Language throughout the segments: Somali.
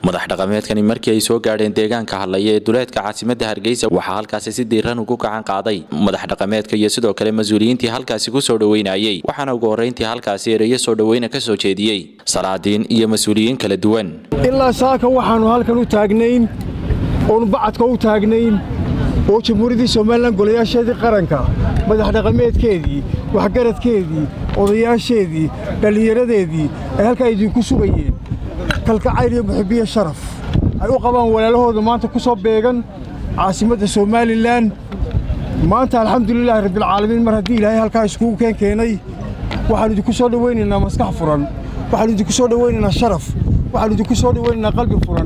madax dhaqameedkani markii ay soo gaadheen deegaanka hadlaya ee duleedka caasimadda Hargeysa waxa halkaasi si diiran ugu gacan qaaday madax dhaqameedka iyo sidoo kale mas'uuliyiintii halkaasi ku soo dhaweynayay waxaana ugu horeyntii halkaasi ereyo soo dhaweyna ka soo jeediyay salaadiin iyo mas'uuliyiin kala duwan ilaa saaka waxaanu halkan u taagnayn oo bacadka u taagnayn oo jamhuuriyadda Soomaaliland golayaasheedii qaranka madax dhaqameedkeedii waxgaradkeedii odayaasheedii dhalinyaradeedii ay halka idinku sugayeen kalgacayl iyo muxibbiye sharaf ay u qabaan walaalahooda maanta ku soo beegan caasimadda Soomaaliland maanta alxamdulillah rabbil caalamiin mar haddii Ilaahay halka isku keenay waxaan idinku soo dhaweynaynaa maskax furan waxaan idinku soo dhaweynaynaa sharaf waxaan idinku soo dhaweynaynaa qalbi furan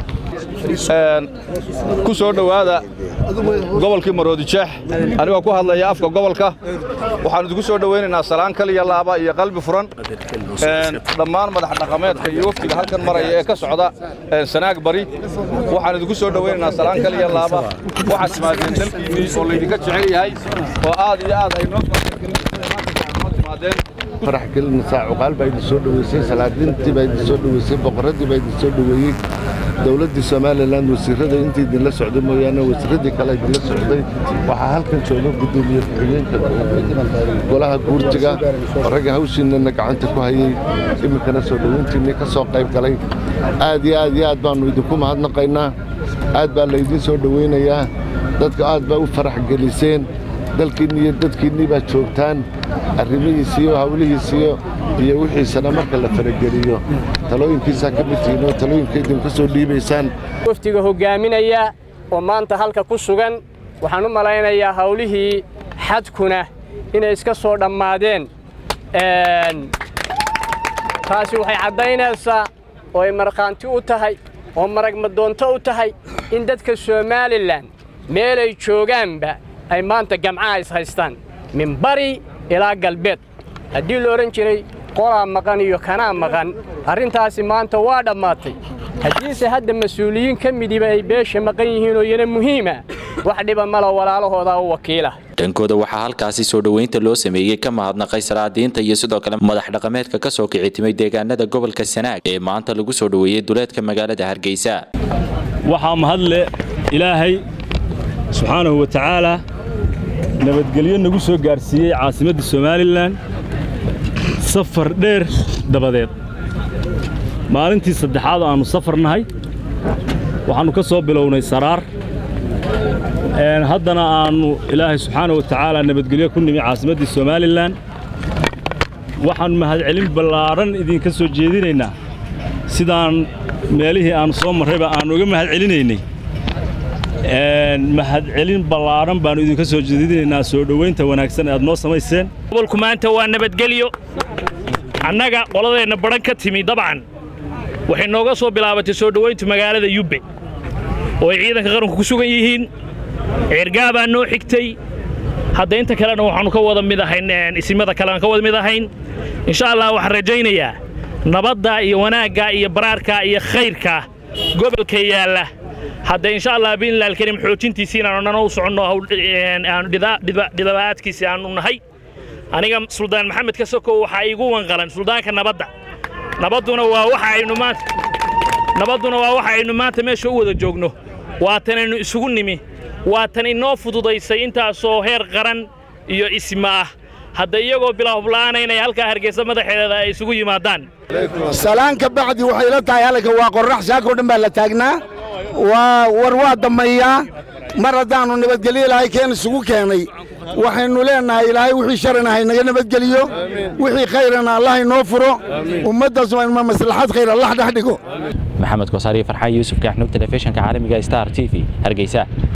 ku soo dhawaada gobolkii Maroodi Jeex aniga ku hadlaya afka gobolka waxaan idinku soo dhaweynaynaa salaan kaliya laaba iyo qalbi furan dhammaan madax dhaqameedka iyo wafdiga halkan maraya ee ka socda Sanaag Bari waxaan idinku soo dhaweynaynaa salaan kaliya laaba waxa timaadeen dalkii oo leedinka jecel yahay oo aad iyo aad ay noo timaadeen فرح كل مساء وقال بعد السود ويصير سلادين تبعد السود ويصير بقرة تبعد السود ويجي دولة الصوماليلاند وسيرة أنت دلنا السعودية ميانا وسيرة كلا دلنا السعودية وحال كان شغله بدون يفعلين ولا كورتجا رجع هوش إنك عنتك وهي يمكن السعودية أنت إنك ساق قيب كلا عادي بانو يدكم هذا نقينا عاد بالليدين سعوديين يا ذاتك عاد بقى فرح جلسين dadkiinni baa joogtaan arrimihiisiyo hawlihiisiyo iyo wixiisana marka la farageliyo talooyinkiisa ka mid yihiin oo talooyinkeedin ka soo dhiibaysaan waftiga hogaaminaya oo maanta halka ku sugan waxaan u malaynayaa hawlihii xadkuna inay iska soo dhammaadeen taasi waxay caddaynaysaa oo ay marqaanti u tahay oo marag madoonto u tahay in dadka Soomaaliland meel ay joogaanba ay maanta jamcaa is haystaan min bari ilaa galbeed haddii la oran jiray qolaa maqan iyo kanaa maqan arrintaasi maanta waa dhammaatay haddiise hadda mas'uuliyiin ka midiba ay beesha maqan yihiin oo yana muhiima wax dhiba mala walaalahooda u wakiila dhankooda waxaa halkaasi soo dhaweynta loo sameeyay ka mahadnaqay salaadiinta iyo sidoo kale madax dhaqameedka ka soo kicitimay deegaanada gobolka Sanaag ee maanta lagu soo dhaweeyay duleedka magaalada Hargeysa waxaa mahadle Ilaahay subxaanahu wa ta'aala nabadgelyo nagu soo gaarsiiyay caasimadda Soomaaliland safar dheer dabadeed maalintii saddexaad aanu safarnahay waxaanu ka soo bilownay Saraar haddana aanu Ilaahay subxaanahu wa ta'aala nabadgelyo ku nimi caasimadda Soomaaliland waxaan mahadcelin ballaaran idinka soo jeedinaynaa sidaan meelihii aanu soo marrayba aanu uga mahadcelinaynay mahadcelin ballaaran baanu idinka soo jeedinaynaa soo dhaweynta wanaagsan aad noo samayseen gobolku maanta waa nabadgelyo annaga qoladeena baran ka timi dabcan waxay nooga soo bilaabatay soo dhaweynta magaalada Yubbe oo ay ciidanka qaranku ku sugan yihiin cirgaabaa noo xigtay hadda inta kalena waxaanu ka wada mid ahayn isimada kale aan ka wada mid ahayn insha Allah waxaan rajaynayaa nabadda iyo wanaagga iyo baraarka iyo khayrka gobolka yaala hadda insha Allah bin la karim xoojintiisina aan u socono aan dibaadkiisa aan nahay aniga Suldaan Maxamed ka soo waxa igu wanqalan suldaanka nabaduna waa waxa aynu maanta meesha u wada joogno waa tan aynu isugu nimi waa tan inoo fududaysay intaas oo heer qaran iyo isma hadda iyagoo bilaablaan inay halka Hargeysa madaxeeda ay isugu yimaadaan salaanka bacdi waxay la tahay halka waa qorrax saako dhan baa la taagnaa waa damayaa mar haddaanu nabadgelyo Ilaahay isugu keenay waxaynu leenahay Ilaahay wixii sharana hay naga nabadgeliyo wixii khayrana Allah inoo furo ummaddaas waa in maslaxad khayr Allah dhaxdhigo Maxamed Koosari Farxaan Yuusuf ka xubinta telefishinka caalamiga Star TV Hargeysa